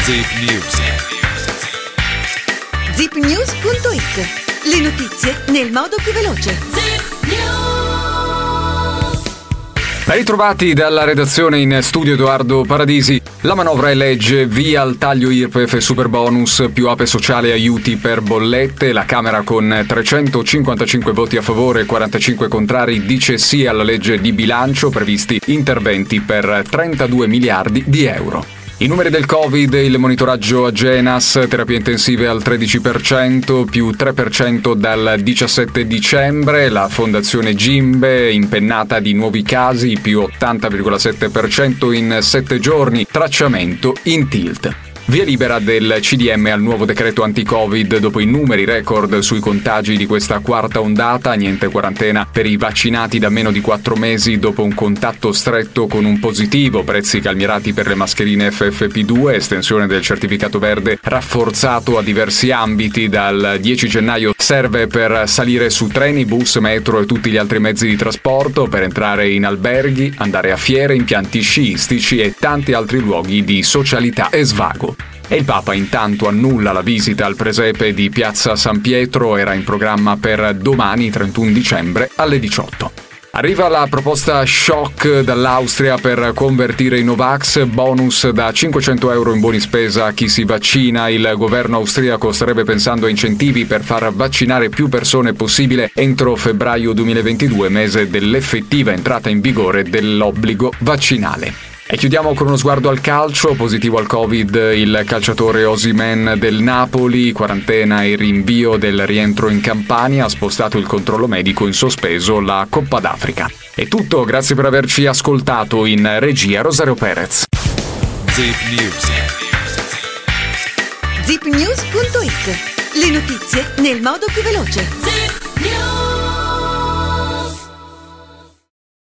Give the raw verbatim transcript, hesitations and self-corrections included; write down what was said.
Zip News. zip news punto it. Le notizie nel modo più veloce. Zip Ben ritrovati dalla redazione, in studio Edoardo Paradisi. La manovra è legge, via al taglio I R P E F e superbonus, più ape sociale e aiuti per bollette. La Camera con trecentocinquantacinque voti a favore e quarantacinque contrari dice sì alla legge di bilancio, previsti interventi per trentadue miliardi di euro. I numeri del Covid, il monitoraggio Agenas, terapie intensive al tredici per cento, più tre per cento dal diciassette dicembre, la fondazione Gimbe, impennata di nuovi casi, più ottanta virgola sette per cento in sette giorni, tracciamento in tilt. Via libera del C D M al nuovo decreto anti-Covid dopo i numeri record sui contagi di questa quarta ondata, niente quarantena per i vaccinati da meno di quattro mesi dopo un contatto stretto con un positivo, prezzi calmierati per le mascherine F F P due, estensione del certificato verde rafforzato a diversi ambiti dal dieci gennaio, serve per salire su treni, bus, metro e tutti gli altri mezzi di trasporto, per entrare in alberghi, andare a fiere, impianti sciistici e tanti altri luoghi di socialità e svago. E il Papa intanto annulla la visita al presepe di Piazza San Pietro, era in programma per domani trentuno dicembre alle diciotto. Arriva la proposta shock dall'Austria per convertire i Novax, bonus da cinquecento euro in buoni spesa a chi si vaccina. Il governo austriaco starebbe pensando a incentivi per far vaccinare più persone possibile entro febbraio duemilaventidue, mese dell'effettiva entrata in vigore dell'obbligo vaccinale. E chiudiamo con uno sguardo al calcio. Positivo al Covid il calciatore Osimhen del Napoli, quarantena e rinvio del rientro in Campania, ha spostato il controllo medico in sospeso la Coppa d'Africa. È tutto, grazie per averci ascoltato. In regia Rosario Perez. Zip News. zip news punto it. Le notizie nel modo più veloce. Zip News.